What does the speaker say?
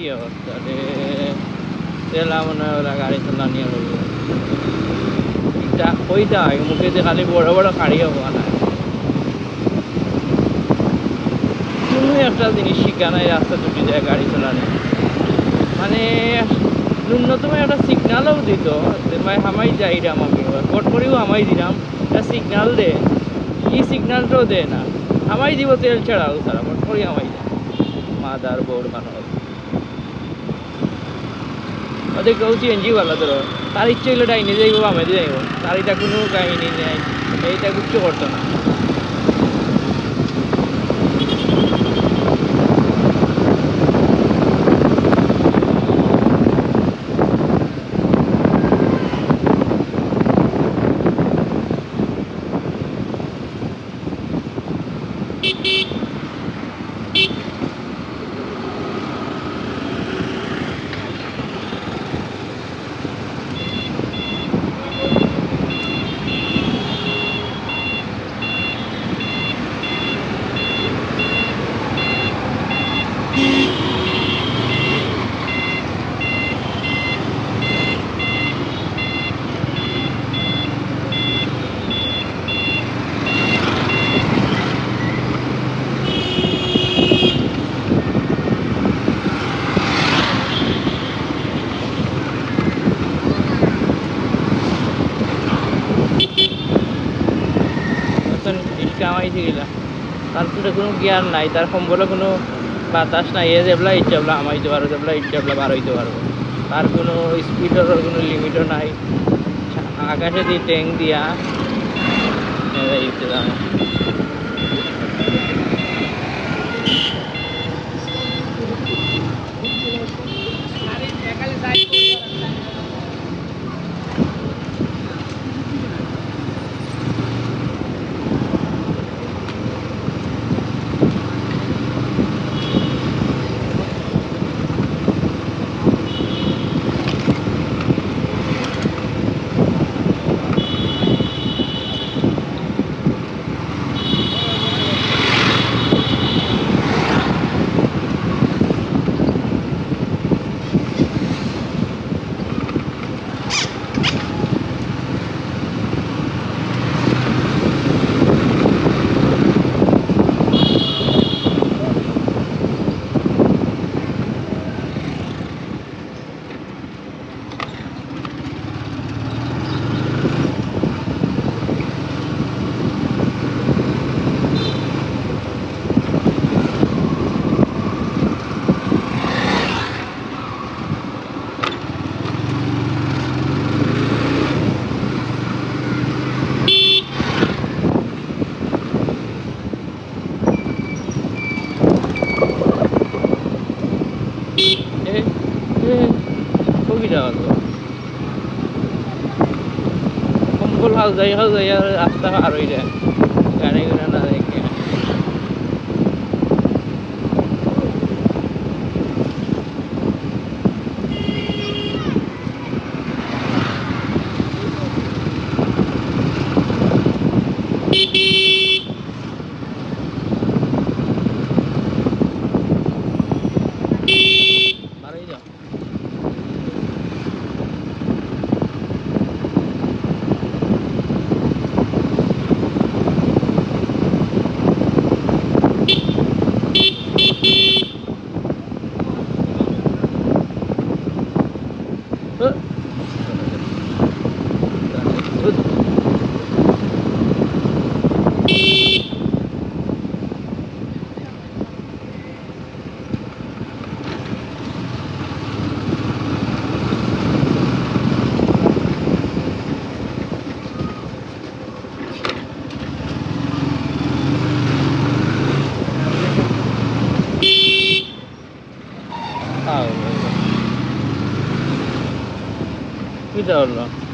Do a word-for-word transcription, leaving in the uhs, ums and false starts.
কি অবস্থা রে, তেলা মনে হয় ওরা গাড়ি চালা নিয়ে বলবো এটা কইতা হয় মুখে যে খালি বড় বড় গাড়িও হওয়া না, কোনো একটা জিনিস শিখা নাই রাস্তা দুটি যায় গাড়ি চালানো, মানে ন্যূনতম একটা সিগনালও দিত যে ভাই হামাই যাই রাম, আমি কট করেও হামাই দিলাম একটা সিগনাল দে, ই সিগনালটাও দে না, হামাই দিব তেল ছাড়াও সারা কট করি হামাই যায় মাদার বোর্ড মানুষ ওদের কেউ সিএনজি বালা ধরো তার ইচ্ছে হইলে ডাইনে যাইব বামে যাইব, তার এটা কোনো কাহিনী নেই, এইটা কিচ্ছু করতো না। কামাইতে গেলা তার তো কোনো জ্ঞান নাই, তার সম্বলে কোনো বাতাস নাই, এ যেবলা ইচ্ছা বলা আমাইতে পারো, যেবলা ইচ্ছা বলা বার হইতে পারবো, তার কোনো স্পিডের কোনো লিমিটও নাই, আকাশে দিয়ে ট্যাঙ্ক দিয়া যাবো। সম্বল হাল যাই হাল যাই রাস্তা পার হয়ে যায় গাড়ি ঘোড়া না দেখে। কি হলো?